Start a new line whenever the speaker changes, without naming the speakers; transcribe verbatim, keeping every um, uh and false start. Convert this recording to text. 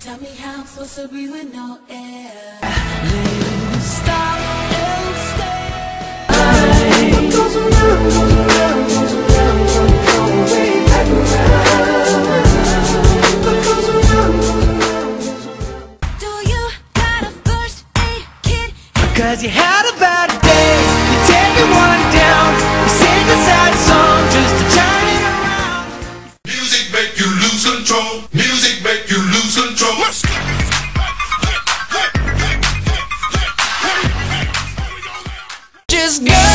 Tell me how I'm supposed to breathe with no air.
Stop and stay.
What goes around, goes around, goes around, don't go way back around. What goes around, goes around, goes around. Do you got a first aid kit?
Cause you had a bad day, you take it one down, you sing a sad song just to turn it around.
Music make you lose control. Music make you lose control.
Just go.